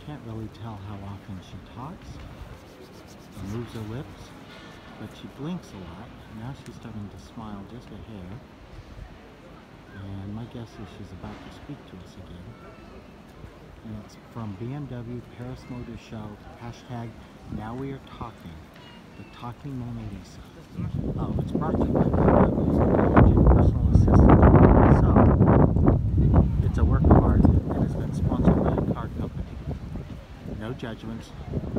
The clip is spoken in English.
can't really tell how often she talks or moves her lips, but she blinks a lot. Now she's starting to smile just a hair. And my guess is she's about to speak to us again. And it's from BMW Paris Motor Show, hashtag Now We Are Talking, the Talking Mona Lisa. Oh, it's brought to you by BMW's Intelligent Personal Assistant. So, it's a work of art and has been sponsored by a car company. No judgments.